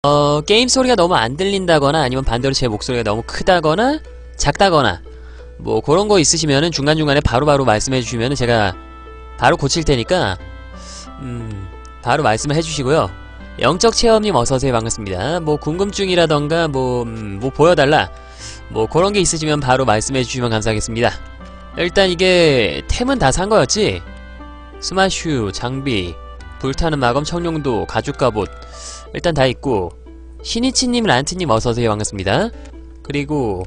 게임 소리가 너무 안 들린다거나 아니면 반대로 제 목소리가 너무 크다거나 작다거나 뭐 그런 거 있으시면은 중간중간에 바로바로 말씀해 주시면은 제가 바로 고칠 테니까 바로 말씀을 해주시고요. 영적 체험님 어서오세요. 반갑습니다. 뭐 궁금증이라던가 뭐 보여달라 뭐 그런 게 있으시면 바로 말씀해 주시면 감사하겠습니다. 일단 이게 템은 다 산 거였지? 스마슈, 장비, 불타는 마검, 청룡도, 가죽 갑옷 일단 다 있고 신이치님, 란트님 어서오세요. 반갑습니다. 그리고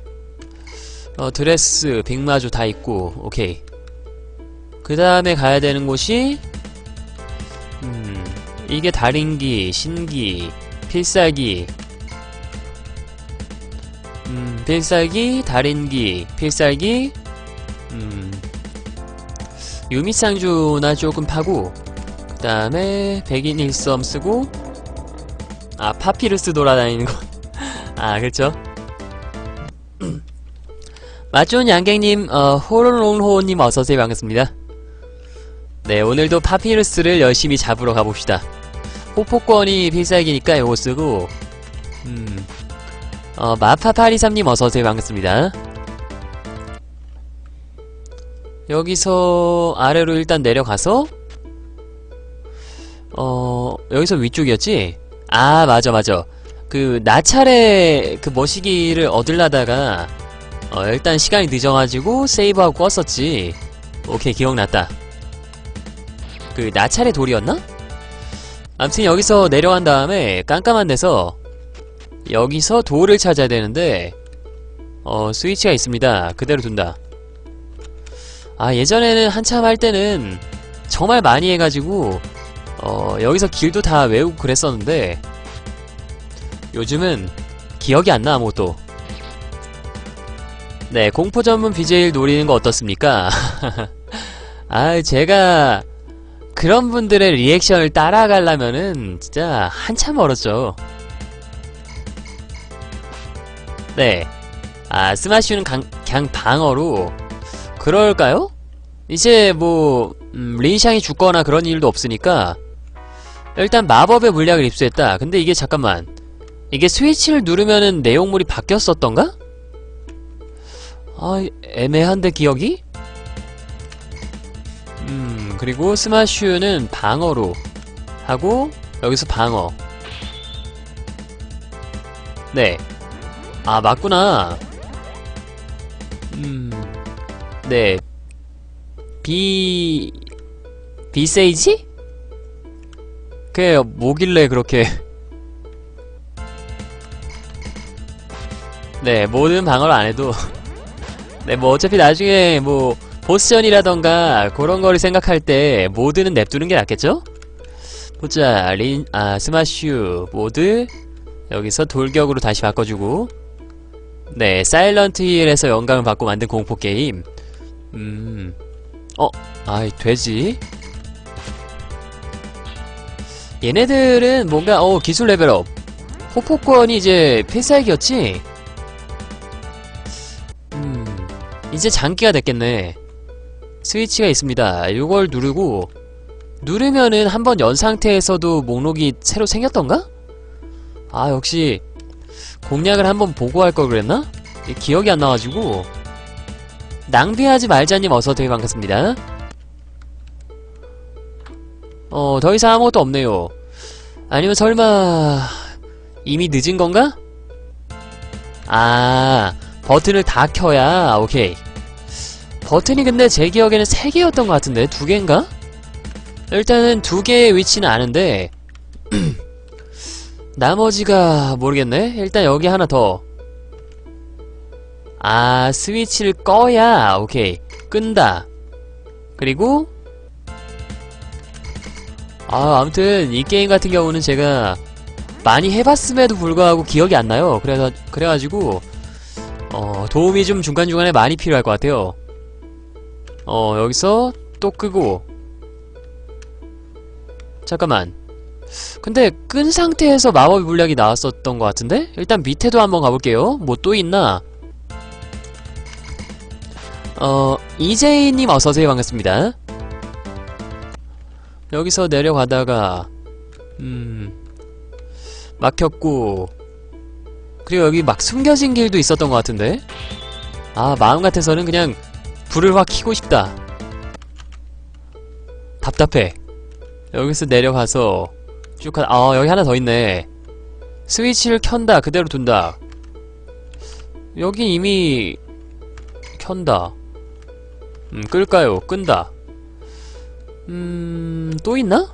드레스, 빅마주 다 있고 오케이. 그 다음에 가야 되는 곳이 이게 달인기, 신기, 필살기 필살기, 달인기, 필살기 유미상주나 조금 파고 그 다음에 백인 일섬 쓰고 파피루스 돌아다니는 거 그렇죠. 맛좋은 양갱님, 호롱호님 어서오세요. 반갑습니다. 네, 오늘도 파피루스를 열심히 잡으러 가봅시다. 호폭권이 필살기니까 요거 쓰고 마파파리삼님 어서오세요. 반갑습니다. 여기서 아래로 일단 내려가서 여기서 위쪽이었지? 맞아 그 나찰의 그 머시기를 얻으려다가 일단 시간이 늦어가지고 세이브하고 껐었지. 오케이, 기억났다. 그 나찰의 돌이었나? 아무튼 여기서 내려간 다음에 깜깜한 데서 여기서 돌을 찾아야 되는데 스위치가 있습니다. 그대로 둔다. 예전에는 한참 할 때는 정말 많이 해가지고 여기서 길도 다 외우고 그랬었는데 요즘은 기억이 안 나 아무것도. 네, 공포 전문 BJ를 노리는 거 어떻습니까? 제가 그런 분들의 리액션을 따라가려면은 진짜 한참 멀었죠. 네, 스마슈는 그냥 방어로 그럴까요? 이제 뭐 린샹이 죽거나 그런 일도 없으니까 일단 마법의 물약을 입수했다. 근데 이게 잠깐만, 이게 스위치를 누르면은 내용물이 바뀌었었던가? 애매한데 기억이? 그리고 스마슈는 방어로 하고 여기서 방어. 네, 맞구나. 네, 비세이지? 그게 뭐길래 그렇게 네, 모든 방어를 안해도 네, 뭐 어차피 나중에 뭐 보스전이라던가 그런 거를 생각할 때 모드는 냅두는 게 낫겠죠? 보자, 스마슈 모드 여기서 돌격으로 다시 바꿔주고, 네, 사일런트 힐에서 영감을 받고 만든 공포게임. 돼지? 얘네들은 뭔가 기술 레벨업. 호폭권이 이제 필살기였지? 이제 장기가 됐겠네. 스위치가 있습니다. 이걸 누르고 누르면은 한번 연 상태에서도 목록이 새로 생겼던가? 역시 공략을 한번 보고 할 걸 그랬나? 기억이 안 나가지고. 낭비하지 말자님 어서 되게 반갑습니다. 더 이상 아무것도 없네요. 아니면 설마 이미 늦은 건가? 버튼을 다 켜야 오케이. 버튼이 근데 제 기억에는 3개였던 것 같은데 2개인가? 일단은 2개의 위치는 아는데 나머지가 모르겠네. 일단 여기 하나 더. 스위치를 꺼야 오케이, 끈다. 그리고 아무튼 이 게임 같은 경우는 제가 많이 해봤음에도 불구하고 기억이 안 나요. 그래가지고 도움이 좀 중간중간에 많이 필요할 것 같아요. 여기서 또 끄고. 잠깐만, 근데 끈 상태에서 마법의 물약이 나왔었던 것 같은데? 일단 밑에도 한번 가볼게요. 뭐 또 있나? 이제이님 어서오세요. 반갑습니다. 여기서 내려가다가 막혔고, 그리고 여기 막 숨겨진 길도 있었던 것 같은데? 아, 마음 같아서는 그냥 불을 확 켜고 싶다. 답답해. 여기서 내려가서 쭉 여기 하나 더 있네. 스위치를 켠다, 그대로 둔다. 여긴 이미 켠다. 끌까요? 끈다. 또 있나?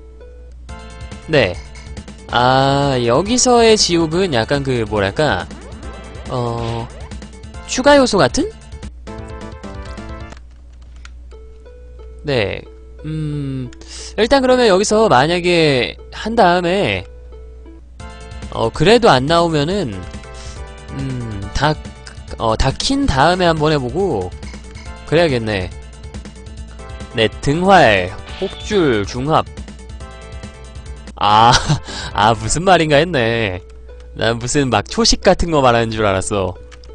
네. 아, 여기서의 지옥은 약간 그 뭐랄까 추가 요소 같은? 네. 일단 그러면 여기서 만약에 한 다음에 그래도 안 나오면은 다 킨 다음에 한번 해보고 그래야겠네. 네, 등활, 혹줄, 중합. 아, 무슨 말인가 했네. 난 무슨 막 초식 같은 거 말하는 줄 알았어.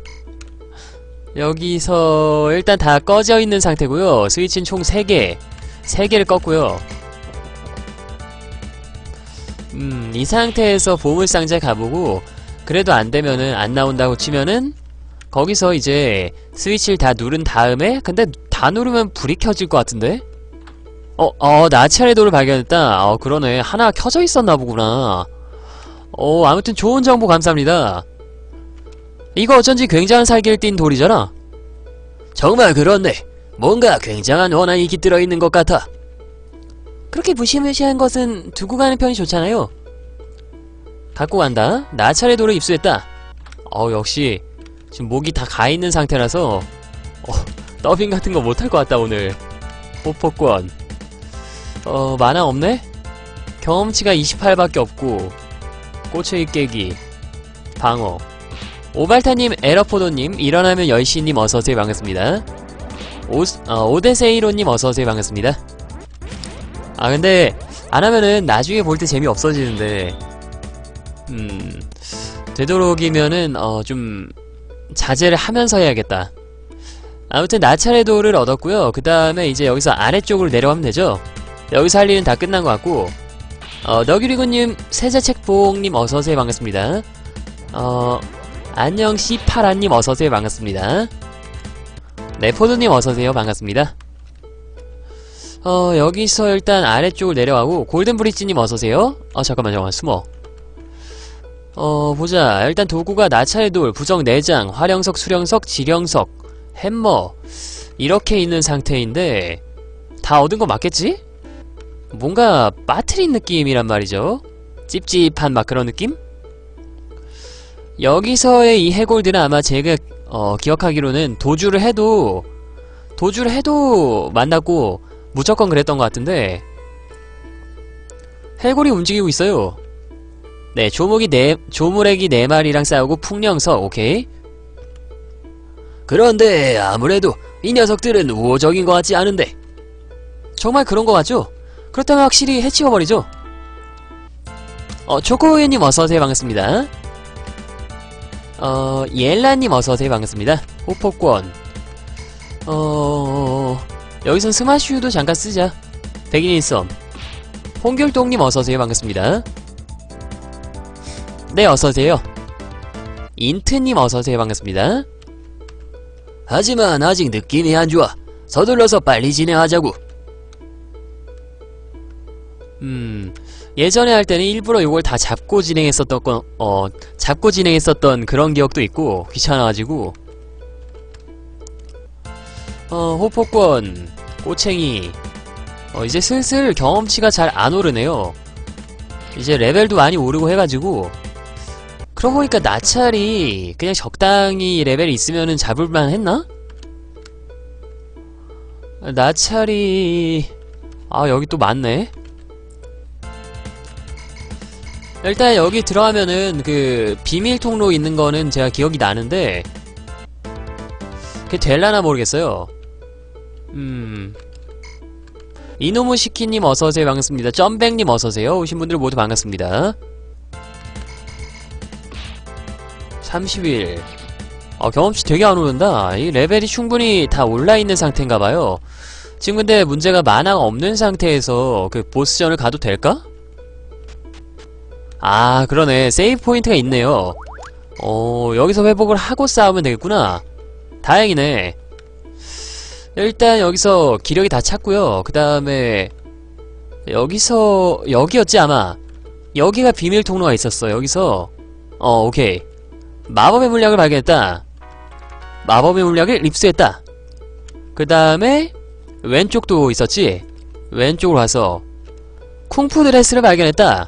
여기서 일단 다 꺼져 있는 상태고요. 스위치는 총 3개. 3개를 껐고요. 이 상태에서 보물상자에 가보고 그래도 안되면은 안 나온다고 치면은 거기서 이제 스위치를 다 누른 다음에 근데 다 누르면 불이 켜질 것 같은데? 나찰의 돌을 발견했다. 그러네. 하나 켜져 있었나 보구나. 아무튼 좋은 정보 감사합니다. 이거 어쩐지 굉장한 살기를 띤 돌이잖아. 정말 그렇네. 뭔가 굉장한 원한이 깃들어 있는 것 같아. 그렇게 무시무시한 것은 두고 가는 편이 좋잖아요. 갖고 간다. 나찰의 돌을 입수했다. 역시 지금 목이 다 가있는 상태라서 더빙 같은 거 못할 것 같다 오늘. 호폭권. 만화 없네? 경험치가 28밖에 없고 꼬챙이 깨기 방어. 오발타님, 에러포도님, 일어나면 10시님 어서오세요. 반갑습니다. 오데세이로님 어서오세요. 반갑습니다. 근데 안하면은 나중에 볼 때 재미 없어지는데 되도록이면은 좀 자제를 하면서 해야겠다. 아무튼 나찰의 돌을 얻었고요. 그 다음에 이제 여기서 아래쪽으로 내려가면 되죠. 여기서 할 일은 다 끝난 것 같고 너규리구님, 세자책봉님 어서오세요. 반갑습니다. 안녕 씨파라님 어서오세요. 반갑습니다. 네, 포도님 어서오세요. 반갑습니다. 여기서 일단 아래쪽을 내려가고 골든브릿지님 어서오세요. 잠깐만 숨어. 보자. 일단 도구가 나찰의 돌, 부적 4장, 활영석, 수령석, 지령석, 햄머 이렇게 있는 상태인데 다 얻은 거 맞겠지? 뭔가 빠트린 느낌이란 말이죠. 찝찝한 막 그런 느낌? 여기서의 이 해골들은 아마 제가 기억하기로는 도주를 해도 만났고 무조건 그랬던 것 같은데 해골이 움직이고 있어요. 네, 조물애기 4마리랑 싸우고 풍령석. 오케이. 그런데 아무래도 이 녀석들은 우호적인 것 같지 않은데. 정말 그런 것 같죠? 그렇다면 확실히 해치워버리죠. 초코우유님 어서오세요. 반갑습니다. 옐라님 어서오세요. 반갑습니다. 호폭권. 여기선 스마슈도 잠깐 쓰자. 백인일섬. 홍길동님 어서오세요. 반갑습니다. 네, 어서오세요. 인트님 어서오세요. 반갑습니다. 하지만 아직 느낌이 안좋아. 서둘러서 빨리 진행하자고. 예전에 할 때는 일부러 이걸 다 잡고 진행했었던 그런 기억도 있고 귀찮아가지고. 호폭권, 꼬챙이. 이제 슬슬 경험치가 잘 안 오르네요. 이제 레벨도 많이 오르고 해가지고. 그러고 보니까 나찰이 그냥 적당히 레벨이 있으면은 잡을만 했나? 나찰이 여기 또 많네. 일단 여기 들어가면은 그 비밀 통로 있는 거는 제가 기억이 나는데 그게 될라나 모르겠어요. 이노무시키님 어서오세요. 반갑습니다. 점백님 어서오세요. 오신 분들 모두 반갑습니다. 30일. 경험치 되게 안 오른다. 이 레벨이 충분히 다 올라있는 상태인가봐요. 지금 근데 문제가 만화가 없는 상태에서 그 보스전을 가도 될까? 아 그러네. 세이브 포인트가 있네요. 여기서 회복을 하고 싸우면 되겠구나. 다행이네. 일단 여기서 기력이 다 찼고요. 그 다음에 여기서 여기였지 아마. 여기가 비밀 통로가 있었어. 여기서 오케이. 마법의 물약을 발견했다. 마법의 물약을 립스했다. 그 다음에 왼쪽도 있었지. 왼쪽으로 가서 쿵푸 드레스를 발견했다.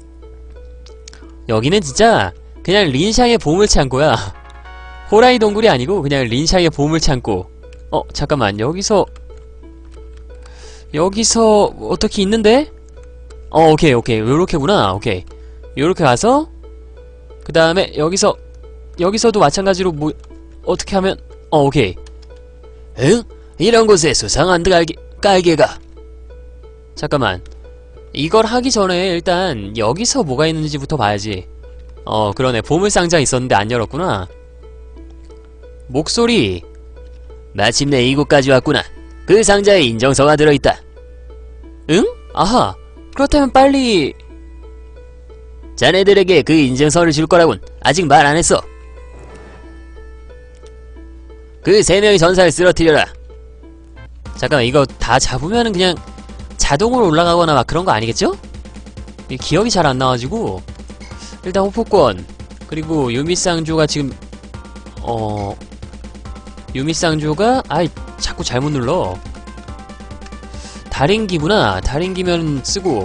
여기는 진짜 그냥 린샹의 보물창고야. 호라이 동굴이 아니고 그냥 린샹의 보물창고. 잠깐만. 여기서 어떻게 있는데? 오케이 요렇게구나. 오케이 요렇게 가서 그 다음에 여기서도 마찬가지로 뭐 어떻게 하면 오케이. 응? 이런 곳에 수상한 깔개가. 잠깐만. 이걸 하기 전에 일단 여기서 뭐가 있는지부터 봐야지. 그러네. 보물상자 있었는데 안 열었구나. 목소리. 마침내 이곳까지 왔구나. 그 상자에 인정서가 들어있다. 응? 아하. 그렇다면 빨리 자네들에게 그 인증서를 줄 거라곤 아직 말 안 했어. 그 3명의 전사를 쓰러뜨려라. 잠깐만. 이거 다 잡으면은 그냥 자동으로 올라가거나 막 그런 거 아니겠죠? 기억이 잘 안 나가지고. 일단 호포권 그리고 유미쌍조가 지금 유미쌍조가 자꾸 잘못 눌러. 달인기구나. 달인기면 쓰고.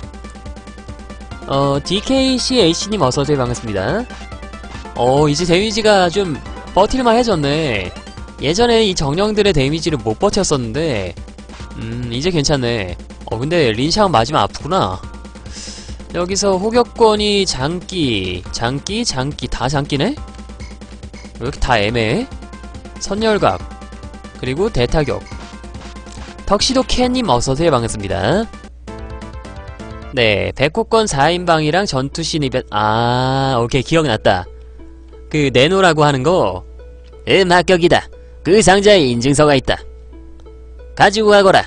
DKCH님 어서오세요. 반갑습니다. 이제 데미지가 좀 버틸만 해졌네. 예전에 이 정령들의 데미지를 못 버텼었는데 이제 괜찮네. 근데 린샹 맞으면 아프구나. 여기서 호격권이 장기 다 장기네? 왜 이렇게 다 애매해? 선열각 그리고 대타격. 턱시도 캣님 어서오세요. 반갑습니다. 네, 백호권 4인방이랑 전투신 이벤트. 오케이. 기억났다. 그 내노라고 하는거. 합격이다. 그 상자에 인증서가 있다. 가지고 가거라.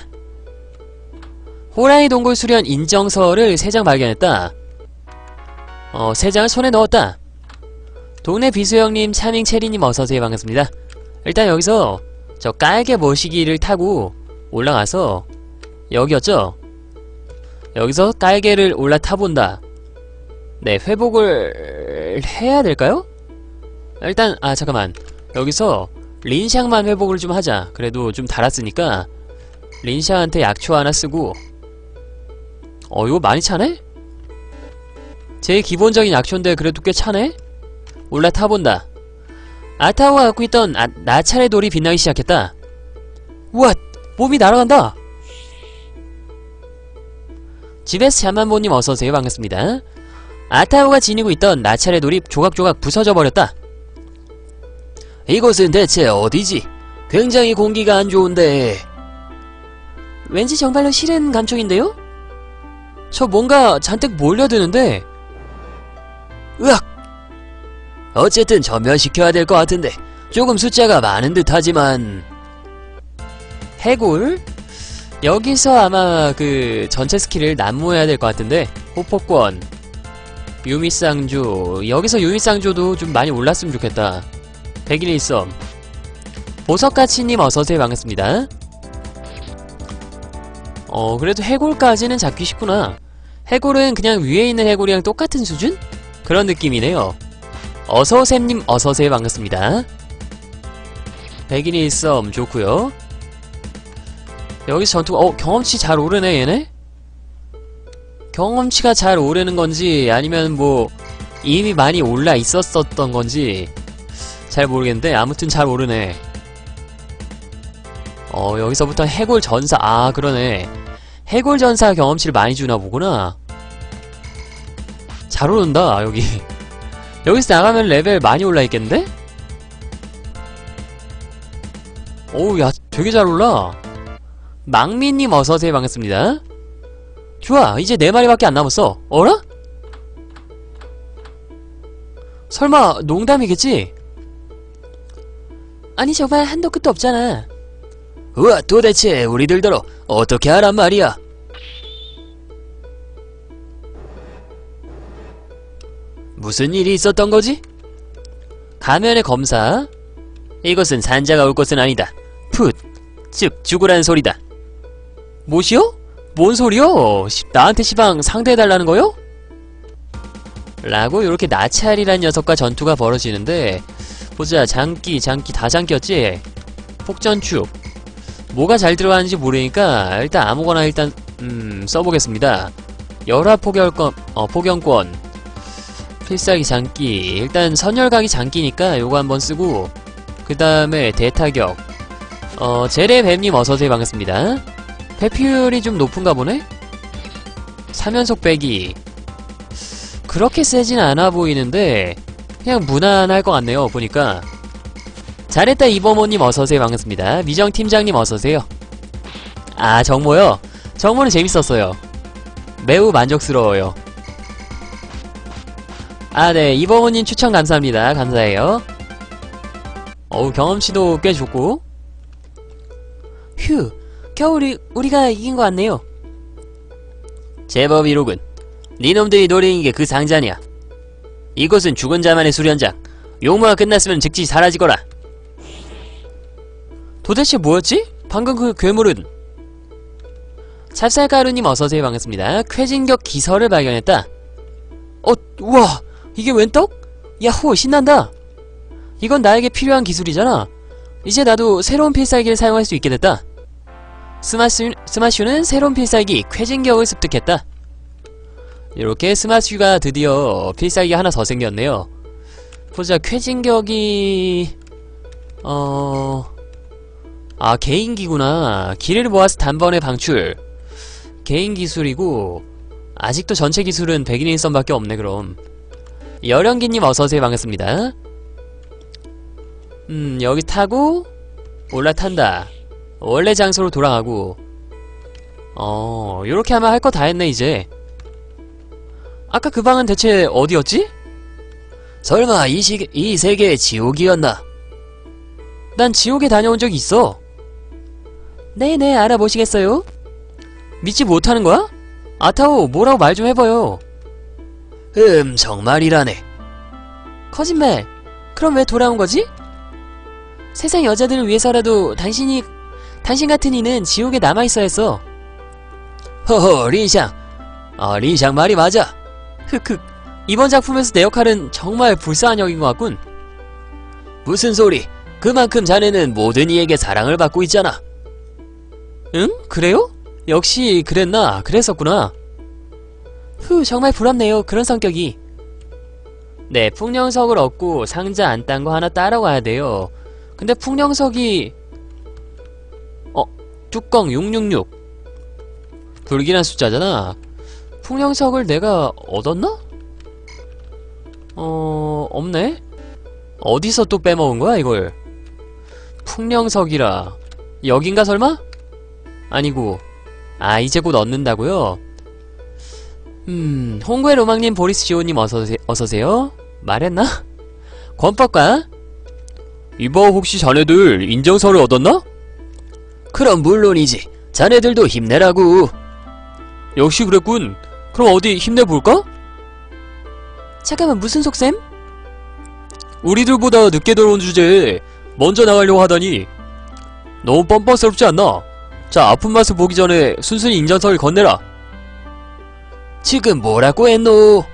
호랑이 동굴 수련 인정서를 3장 발견했다. 3장을 손에 넣었다. 동네 비수형님, 차밍 체리님 어서오세요. 반갑습니다. 일단 여기서 저 깔개 모시기를 타고 올라가서 여기였죠? 여기서 깔개를 올라타본다. 네, 회복을 해야 될까요? 일단 잠깐만. 여기서 린샹만 회복을 좀 하자. 그래도 좀 달았으니까 린샹한테 약초 하나 쓰고. 이거 많이 차네? 제일 기본적인 약초인데 그래도 꽤 차네? 올라타본다. 아타오가 갖고 있던 나찰의 돌이 빛나기 시작했다. 우와! 몸이 날아간다! 집에서 잠만보님 어서오세요. 반갑습니다. 아타오가 지니고 있던 나찰의 돌이 조각조각 부서져 버렸다. 이곳은 대체 어디지? 굉장히 공기가 안 좋은데. 왠지 정말로 싫은 감촉인데요? 저 뭔가 잔뜩 몰려드는데. 으악! 어쨌든 전멸시켜야 될 것 같은데 조금 숫자가 많은 듯 하지만. 해골? 여기서 아마 그 전체 스킬을 난무해야 될 것 같은데. 호폭권 유미쌍조. 여기서 유미쌍조도 좀 많이 올랐으면 좋겠다. 백일일섬 보석가치님 어서오세요. 반갑습니다. 그래도 해골까지는 잡기 쉽구나. 해골은 그냥 위에 있는 해골이랑 똑같은 수준? 그런 느낌이네요. 어서오셈님 어서오세요. 반갑습니다. 백일일섬 좋구요. 여기서 전투가 경험치 잘 오르네 얘네? 경험치가 잘 오르는 건지 아니면 뭐 이미 많이 올라 있었던 건지 잘 모르겠는데 아무튼 잘 오르네. 여기서부터 해골 전사. 그러네. 해골 전사 경험치를 많이 주나 보구나. 잘 오른다 여기. 여기서 나가면 레벨 많이 올라 있겠는데? 오우 야 되게 잘 올라. 망미님 어서오세요. 반갑습니다. 좋아. 이제 4마리밖에 안 남았어. 어라? 설마 농담이겠지? 아니 정말 한도 끝도 없잖아. 우와 도대체 우리들더러 어떻게 하란 말이야. 무슨 일이 있었던 거지? 가면의 검사. 이것은 산자가 올 것은 아니다. 풋, 즉 죽으라는 소리다. 뭐시여? 뭔 소리여? 나한테 시방 상대해달라는 거요? 라고 요렇게 나찰이란 녀석과 전투가 벌어지는데, 보자. 장기 다 장기였지? 폭전축. 뭐가 잘 들어가는지 모르니까 일단 아무거나 일단 써보겠습니다. 열화 포경권 필살기 장기. 일단 선열각이 장기니까 요거 한번 쓰고, 그 다음에 대타격. 제레뱀님 어서오세요. 반갑습니다. 회피율이 좀 높은가 보네? 3연속 빼기. 그렇게 세진 않아 보이는데 그냥 무난할 것 같네요. 보니까. 잘했다 이범호님 어서오세요. 반갑습니다. 미정팀장님 어서오세요. 아, 정모요? 정모는 재밌었어요. 매우 만족스러워요. 아, 네. 이범호님 추천 감사합니다. 감사해요. 어우, 경험치도 꽤 좋고. 휴, 겨우 우리가 이긴 것 같네요. 제법 이로군. 니놈들이 노리는 게 그 상자냐. 이곳은 죽은 자만의 수련장. 용모가 끝났으면 즉시 사라지거라. 도대체 뭐였지? 방금 그 괴물은. 찹쌀가루님 어서오세요. 반갑습니다. 쾌진격 기설을 발견했다. 우와, 이게 웬 떡? 야호, 신난다. 이건 나에게 필요한 기술이잖아. 이제 나도 새로운 필살기를 사용할 수 있게 됐다. 스마슈는 새로운 필살기 쾌진격을 습득했다. 이렇게 스마슈가 드디어 필살기가 하나 더 생겼네요. 보자. 쾌진격이 개인기구나. 기를 모아서 단번에 방출. 개인 기술이고, 아직도 전체 기술은 백인일선밖에 없네. 그럼 여령기님 어서오세요. 반갑습니다. 여기 타고 올라탄다. 원래 장소로 돌아가고. 요렇게 하면 할 거 다 했네. 이제 아까 그 방은 대체 어디였지? 설마 이 세계의 지옥이었나? 난 지옥에 다녀온 적이 있어. 네네, 알아보시겠어요? 믿지 못하는 거야? 아타오, 뭐라고 말 좀 해봐요. 정말이라네. 거짓말. 그럼 왜 돌아온 거지? 세상 여자들을 위해서라도 당신 같은 이는 지옥에 남아있어야 했어. 허허, 린샹. 린샹 말이 맞아. 흑흑, 이번 작품에서 내 역할은 정말 불쌍한 역인 것 같군. 무슨 소리. 그만큼 자네는 모든 이에게 사랑을 받고 있잖아. 응? 그래요? 역시 그랬나? 그랬었구나. 정말 부럽네요. 그런 성격이. 네, 풍령석을 얻고 상자 안 딴 거 하나 따라와야 돼요. 근데 풍령석이 뚜껑 666 불길한 숫자잖아. 풍령석을 내가 얻었나? 없네? 어디서 또 빼먹은 거야 이걸? 풍령석이라 여긴가 설마? 아니고. 아, 이제 곧 얻는다고요? 홍구의 로망님, 보리스 지호님 어서오세요. 말했나? 권법가? 이봐, 혹시 자네들 인정서를 얻었나? 그럼 물론이지. 자네들도 힘내라고. 역시 그랬군. 그럼 어디 힘내볼까? 잠깐만, 무슨 속셈? 우리들보다 늦게 들어온 주제에 먼저 나가려고 하다니 너무 뻔뻔스럽지 않나? 자, 아픈 맛을 보기 전에 순순히 인정서를 건네라. 지금 뭐라고 했노?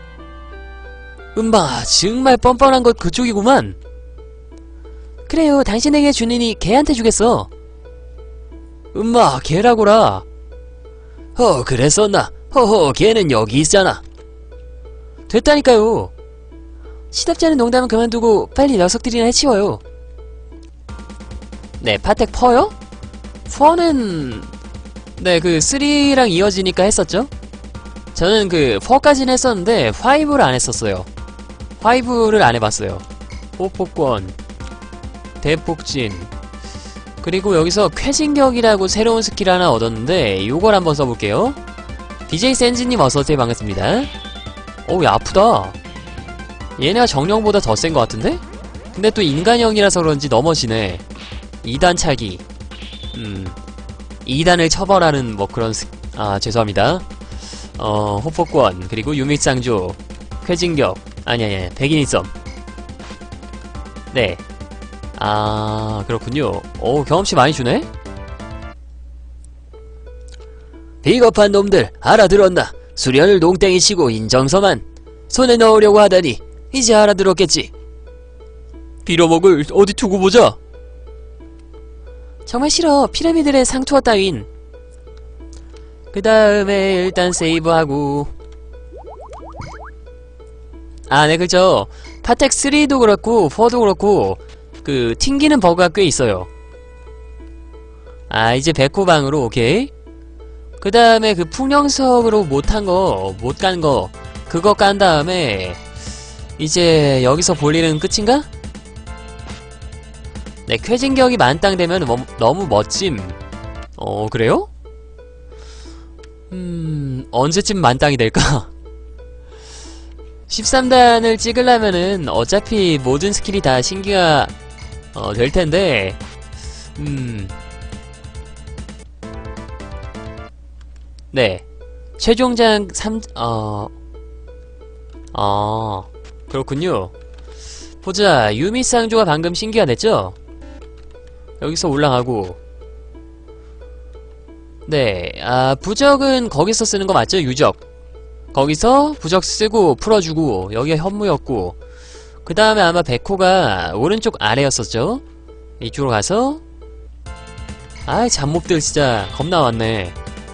정말 뻔뻔한 것 그쪽이구만. 그래요, 당신에게 주느니 걔한테 주겠어. 걔라고라. 그랬었나? 허허, 걔는 여기 있잖아. 됐다니까요. 시덥지 않은 농담은 그만두고 빨리 녀석들이나 해치워요. 네, 파텍 퍼요? 퍼는 네, 그 3랑 이어지니까 했었죠. 저는 그 4까지는 했었는데 5를 안 했었어요. 5를 안 해봤어요. 호폭권, 대폭진, 그리고 여기서 쾌진격이라고 새로운 스킬 하나 얻었는데 요걸 한번 써볼게요. DJ 센지님 어서오세요. 반갑습니다. 어우, 야, 아프다. 얘네가 정령보다 더 센 것 같은데? 근데 또 인간형이라서 그런지 넘어지네. 2단 차기. 2단을 처벌하는 뭐 그런 죄송합니다. 호폭권, 그리고 유믹상조, 쾌진격, 아니, 백인이 썸. 네. 아, 그렇군요. 오, 경험치 많이 주네? 비겁한 놈들, 알아들었나? 수련을 농땡이 치고 인정서만 손에 넣으려고 하다니, 이제 알아들었겠지. 빌어먹을 어디 두고 보자. 정말 싫어, 피라미드의 상투어 따윈. 그 다음에 일단 세이브하고. 아, 네, 그죠. 파텍 3도 그렇고 4도 그렇고 그 튕기는 버그가 꽤 있어요. 아, 이제 백호방으로. 오케이. 그 다음에 그 풍령석으로 못한 거, 못 간 거, 그거 깐 다음에 이제 여기서 볼 일은 끝인가? 네, 쾌진격이 만땅되면 너무 멋짐. 그래요? 언제쯤 만땅이 될까? 13단을 찍으려면은 어차피 모든 스킬이 다 신기가 될 텐데, 네. 최종장 3, 그렇군요. 보자. 유미쌍조가 방금 신기가 됐죠? 여기서 올라가고. 네. 아, 부적은 거기서 쓰는 거 맞죠? 유적. 거기서 부적 쓰고 풀어주고, 여기가 현무였고, 그 다음에 아마 백호가 오른쪽 아래였었죠? 이쪽으로 가서, 아이, 잡몹들 진짜 겁나 왔네.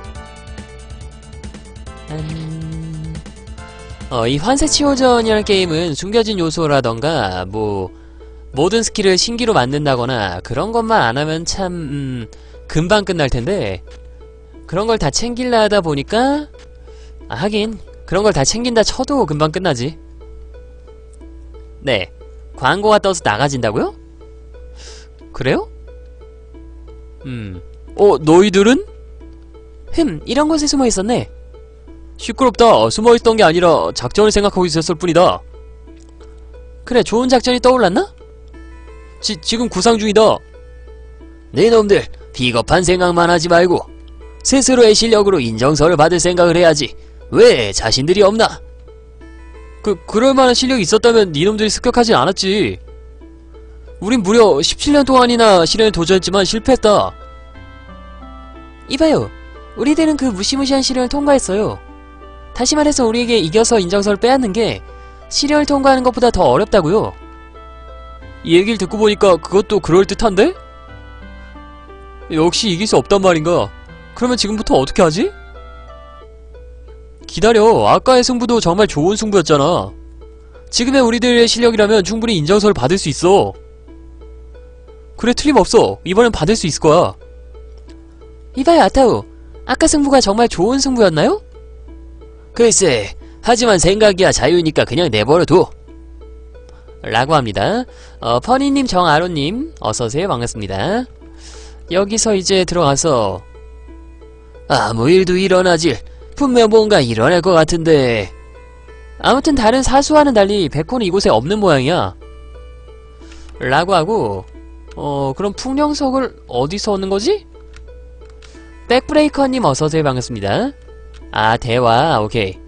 이 환세치호전이라는 게임은 숨겨진 요소라던가 뭐 모든 스킬을 신기로 만든다거나 그런 것만 안 하면 참 금방 끝날 텐데, 그런 걸 다 챙길라 하다 보니까, 하긴 그런 걸 다 챙긴다 쳐도 금방 끝나지. 네. 광고가 떠서 나가진다고요? 그래요? 너희들은? 이런 곳에 숨어 있었네. 시끄럽다. 숨어있던 게 아니라 작전을 생각하고 있었을 뿐이다. 그래, 좋은 작전이 떠올랐나? 지금 구상 중이다. 네 놈들, 비겁한 생각만 하지 말고 스스로의 실력으로 인정서를 받을 생각을 해야지. 왜 자신들이 없나? 그럴만한 실력이 있었다면 니놈들이 습격하진 않았지. 우린 무려 17년 동안이나 실현에 도전했지만 실패했다. 이봐요, 우리들은 그 무시무시한 시련을 통과했어요. 다시 말해서 우리에게 이겨서 인정서를 빼앗는 게 시련을 통과하는 것보다 더 어렵다고요. 이 얘기를 듣고 보니까 그것도 그럴듯한데? 역시 이길 수 없단 말인가. 그러면 지금부터 어떻게 하지? 기다려. 아까의 승부도 정말 좋은 승부였잖아. 지금의 우리들의 실력이라면 충분히 인정서를 받을 수 있어. 그래, 틀림없어. 이번엔 받을 수 있을 거야. 이봐요, 아타우. 아까 승부가 정말 좋은 승부였나요? 글쎄, 하지만 생각이야 자유니까 그냥 내버려둬. 라고 합니다. 퍼니님, 정아로님, 어서오세요. 반갑습니다. 여기서 이제 들어가서, 아무 일도 일어나질, 분명 뭔가 일어날 것 같은데. 아무튼 다른 사수와는 달리 백호는 이곳에 없는 모양이야. 라고 하고, 그럼 풍령석을 어디서 얻는 거지? 백브레이커님 어서오세요. 반갑습니다. 아, 대화. 오케이.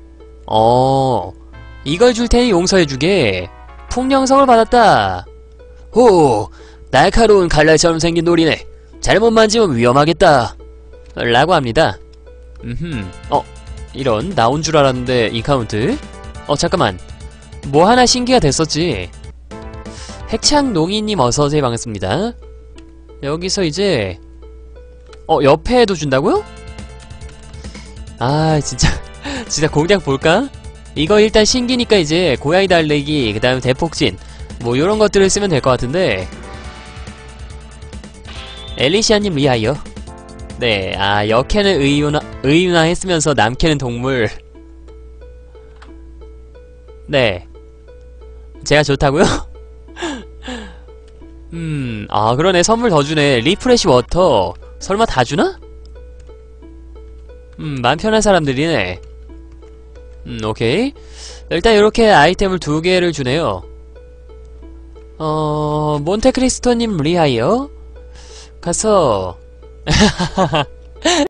이걸 줄 테니 용서해주게. 풍령석을 받았다. 호, 날카로운 칼날처럼 생긴 돌이네. 잘못 만지면 위험하겠다. 라고 합니다. 이런, 나온 줄 알았는데 인카운트. 잠깐만. 뭐 하나 신기가 됐었지. 핵창농이님 어서오세요. 반갑습니다. 여기서 이제 옆에도 준다고요? 아, 진짜 진짜 공략 볼까? 이거 일단 신기니까 이제 고양이 달래기, 그 다음에 대폭진 뭐 요런 것들을 쓰면 될 것 같은데. 엘리시아님 리하이어. 네, 아, 여캐는 의윤화 했으면서 남캐는 동물. 네, 제가 좋다고요? 아, 그러네. 선물 더 주네. 리프레시 워터. 설마 다 주나? 맘 편한 사람들이네. 오케이. 일단 이렇게 아이템을 2개를 주네요. 몬테크리스토님 리하이어 가서